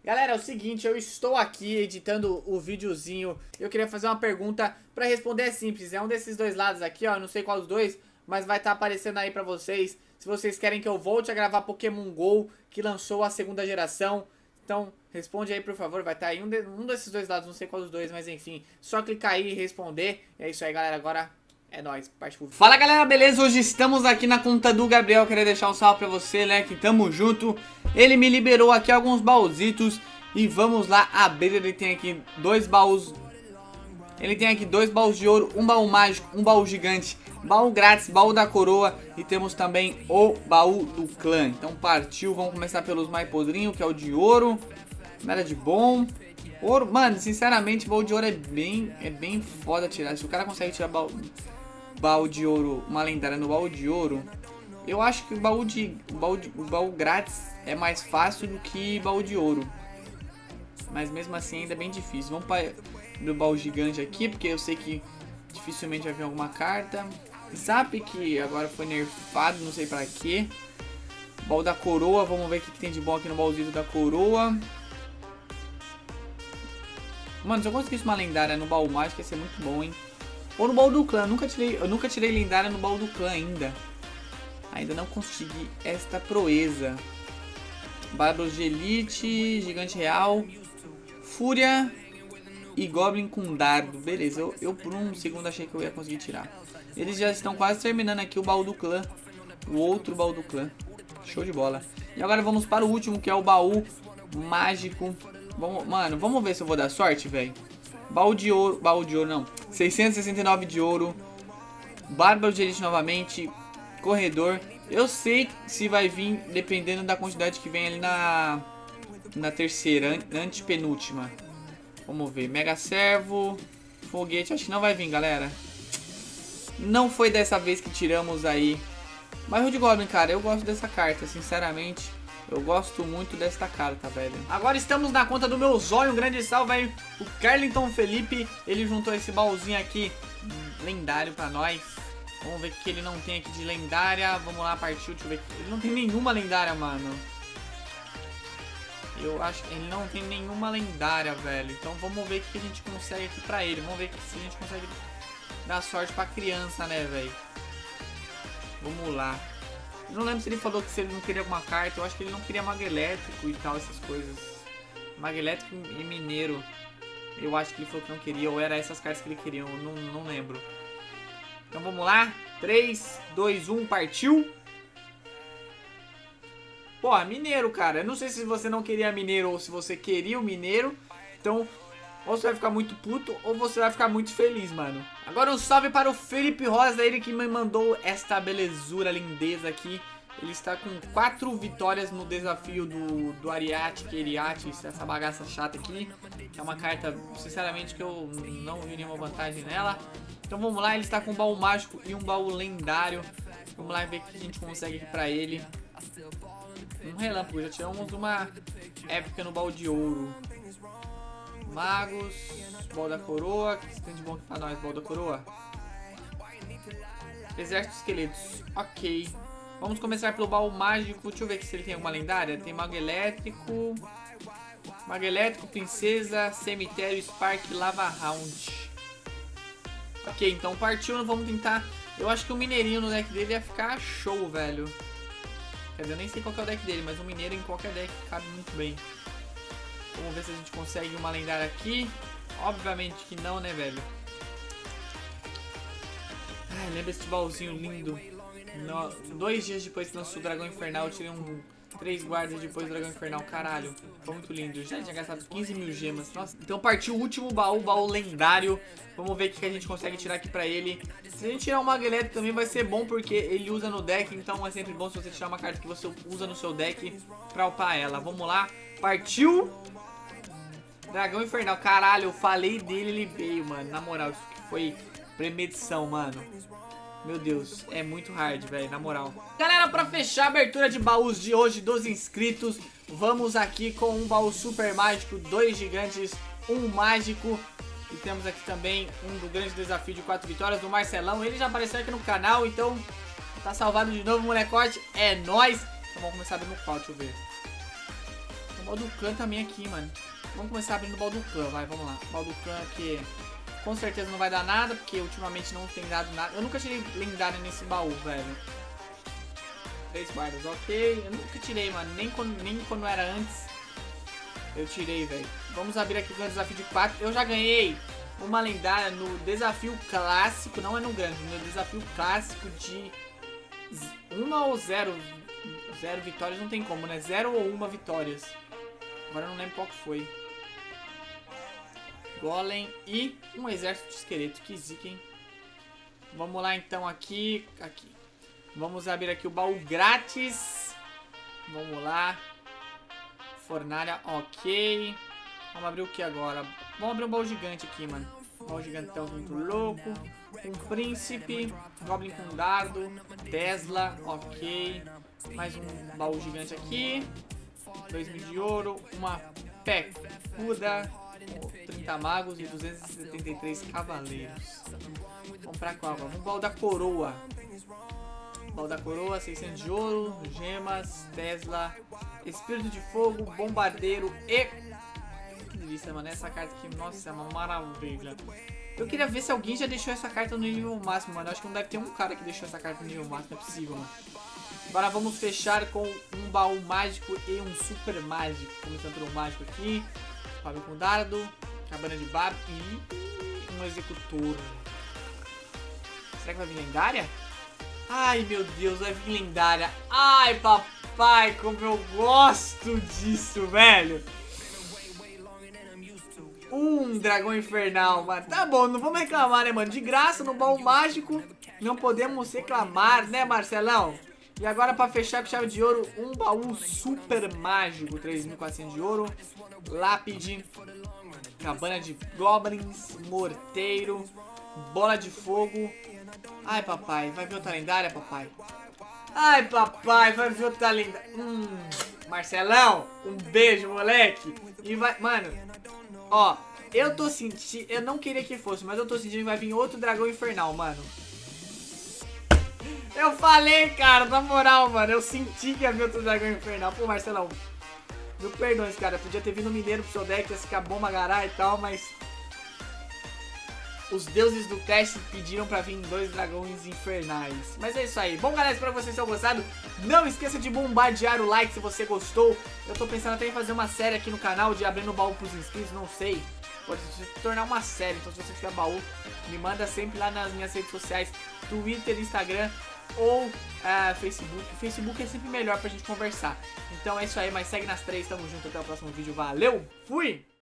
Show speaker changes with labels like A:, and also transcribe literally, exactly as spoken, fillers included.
A: Galera, é o seguinte, eu estou aqui editando o videozinho. Eu queria fazer uma pergunta. Pra responder é simples, é um desses dois lados aqui, ó. Não sei qual dos dois, mas vai estar aparecendo aí pra vocês. Se vocês querem que eu volte a gravar Pokémon GO, que lançou a segunda geração. Então, responde aí, por favor. Vai estar aí um, de, um desses dois lados, não sei qual dos dois, mas enfim. Só clicar aí e responder. É isso aí, galera. Agora é nóis. Parte pro vídeo. Fala, galera, beleza? Hoje estamos aqui na conta do Gabriel. Queria deixar um salve pra você, né? Que tamo junto. Ele me liberou aqui alguns baúzitos. E vamos lá abrir. Ele tem aqui dois baús. Ele tem aqui dois baús de ouro, um baú mágico, um baú gigante, baú grátis, baú da coroa. E temos também o baú do clã. Então partiu, vamos começar pelos mais podrinhos, que é o de ouro. Nada de bom. Ouro, mano, sinceramente, baú de ouro é bem, é bem foda tirar. Se o cara consegue tirar baú, baú de ouro, uma lendária no baú de ouro, eu acho que o baú de, o baú de, o baú grátis é mais fácil do que baú de ouro. Mas mesmo assim ainda é bem difícil. Vamos para o baú gigante aqui, porque eu sei que dificilmente vai vir alguma carta. Zap, que agora foi nerfado, não sei pra quê. Baú da coroa, vamos ver o que, que tem de bom aqui no baúzinho da coroa. Mano, se eu conseguisse uma lendária no baú mágico, ia ser muito bom, hein? Ou no baú do clã, eu nunca tirei, eu nunca tirei lendária no baú do clã ainda. Ainda não consegui esta proeza. Bárbaros de elite, gigante real, fúria e goblin com dardo. Beleza, eu, eu por um segundo achei que eu ia conseguir tirar. Eles já estão quase terminando aqui o baú do clã. O outro baú do clã. Show de bola. E agora vamos para o último, que é o baú mágico. Vamos, mano, vamos ver se eu vou dar sorte, velho. Baú de ouro, baú de ouro não, seiscentos e sessenta e nove de ouro. Bárbaro de elite novamente. Corredor. Eu sei se vai vir dependendo da quantidade que vem ali na na terceira, an antepenúltima. Vamos ver. Mega servo, foguete, acho que não vai vir, galera. Não foi dessa vez que tiramos aí. Mas o de Goblin, cara, eu gosto dessa carta, sinceramente. Eu gosto muito desta carta, velho. Agora estamos na conta do meu zóio. Um grande salve aí, o Carlington Felipe. Ele juntou esse baúzinho aqui lendário pra nós. Vamos ver o que ele não tem aqui de lendária. Vamos lá, partiu, deixa eu ver. Ele não tem nenhuma lendária, mano. Eu acho que ele não tem nenhuma lendária, velho. Então vamos ver o que a gente consegue aqui pra ele. Vamos ver se a gente consegue dar sorte pra criança, né, velho. Vamos lá. Eu não lembro se ele falou que se ele não queria alguma carta. Eu acho que ele não queria mago elétrico e tal, essas coisas. Mago elétrico e mineiro. Eu acho que ele falou que não queria. Ou era essas cartas que ele queria, eu não, não lembro. Então vamos lá, três, dois, um, partiu. Pô, mineiro, cara. Eu não sei se você não queria mineiro ou se você queria o mineiro. Então, ou você vai ficar muito puto ou você vai ficar muito feliz, mano. Agora um salve para o Felipe Rosa, ele que me mandou esta belezura, lindeza aqui. Ele está com quatro vitórias no desafio do, do Ariatic, Ariatic, essa bagaça chata aqui. Que é uma carta, sinceramente, que eu não vi nenhuma vantagem nela. Então vamos lá, ele está com um baú mágico e um baú lendário. Vamos lá ver o que a gente consegue aqui pra ele. Um relâmpago, já tiramos uma épica no baú de ouro. Magos, baú da coroa. O que tem de bom aqui pra nós, baú da coroa? Exército de esqueletos, ok. Vamos começar pelo baú mágico. Deixa eu ver aqui se ele tem alguma lendária. Tem mago elétrico, mago elétrico, princesa, cemitério, spark, lava round. Ok, então partiu, vamos tentar. Eu acho que o mineirinho no deck dele ia ficar show, velho. Quer dizer, eu nem sei qual que é o deck dele, mas o mineiro em qualquer deck cabe muito bem. Vamos ver se a gente consegue uma lendária aqui. Obviamente que não, né, velho? Ai, lembra esse baúzinho lindo. No, dois dias depois que lançou o Dragão Infernal, eu tirei um... Três guardas depois do Dragão Infernal, caralho. Foi muito lindo, já tinha gastado quinze mil gemas. Nossa. Então partiu o último baú, baú lendário. Vamos ver o que a gente consegue tirar aqui pra ele. Se a gente tirar um mago elétrico também vai ser bom, porque ele usa no deck. Então é sempre bom se você tirar uma carta que você usa no seu deck pra upar ela. Vamos lá, partiu. Dragão Infernal, caralho, eu falei dele, ele veio, mano. Na moral, isso que foi premedição, mano. Meu Deus, é muito hard, velho, na moral. Galera, pra fechar a abertura de baús de hoje dos inscritos, vamos aqui com um baú super mágico, dois gigantes, um mágico. E temos aqui também um do grande desafio de quatro vitórias do Marcelão. Ele já apareceu aqui no canal, então tá salvado de novo, molecote. É nóis. Então vamos começar no qual, deixa eu ver. baú do clã também aqui, mano. Vamos começar abrindo o baú do clã, vai, vamos lá. Baú do clã aqui, com certeza não vai dar nada, porque ultimamente não tem dado nada. Eu nunca tirei lendário nesse baú, velho. Três guardas, ok. Eu nunca tirei, mano, nem quando, nem quando era antes. Eu tirei, velho. Vamos abrir aqui com o desafio de quatro. Eu já ganhei uma lendária no desafio clássico, não é no grande, no desafio clássico de uma ou zero. Zero vitórias não tem como, né? Zero ou uma vitórias. Agora eu não lembro qual que foi. Golem e um exército de esqueleto. Que zica, hein? Vamos lá então aqui. Aqui. Vamos abrir aqui o baú grátis. Vamos lá. Fornalha, ok. Vamos abrir o que agora? Vamos abrir um baú gigante aqui, mano. Baú gigantão muito louco. Um príncipe. Goblin com dardo. Tesla, ok. Mais um baú gigante aqui. dois mil de ouro. Uma pecuda. trinta magos e duzentos e setenta e três cavaleiros. Vamos pra qual? Vamos baú da coroa. Baú da coroa, seiscentos de ouro. Gemas, Tesla. Espírito de fogo, bombardeiro e... Que delícia, mano. Essa carta aqui, nossa, é uma maravilha. Eu queria ver se alguém já deixou essa carta no nível máximo, mano. Eu acho que não deve ter um cara que deixou essa carta no nível máximo, não é possível, mano. Agora vamos fechar com um baú mágico e um super mágico. Começando pelo mágico aqui. Fábio com dardo. Cabana de barro e um executor. Será que vai vir lendária? Ai, meu Deus, vai vir lendária. Ai, papai, como eu gosto disso, velho. Um dragão infernal, mano. Tá bom, não vamos reclamar, né, mano? De graça no baú mágico. Não podemos reclamar, né, Marcelão? E agora, pra fechar com chave de ouro, um baú super mágico. três mil e quatrocentos de ouro. Lápide. Cabana de goblins. Morteiro. Bola de fogo. Ai, papai. Vai ver outra lendária, papai? Ai, papai. Vai ver outra lendária. Hum. Marcelão, um beijo, moleque. E vai... Mano, ó. Eu tô sentindo... Eu não queria que fosse, mas eu tô sentindo que vai vir outro dragão infernal, mano. Eu falei, cara, na moral, mano. Eu senti que ia vir outro dragão infernal. Pô, Marcelão, mil perdões, cara. Podia ter vindo mineiro pro seu deck, ia ficar bom magará e tal, mas... Os deuses do cast pediram pra vir dois dragões infernais. Mas é isso aí. Bom, galera, espero que vocês tenham gostado. Não esqueça de bombardear o like se você gostou. Eu tô pensando até em fazer uma série aqui no canal de abrindo baú pros inscritos, não sei. Pode se tornar uma série, então se você tiver baú, me manda sempre lá nas minhas redes sociais, Twitter, Instagram ou uh, Facebook. O Facebook é sempre melhor pra gente conversar. Então é isso aí, mas segue nas três, tamo junto, até o próximo vídeo. Valeu, fui!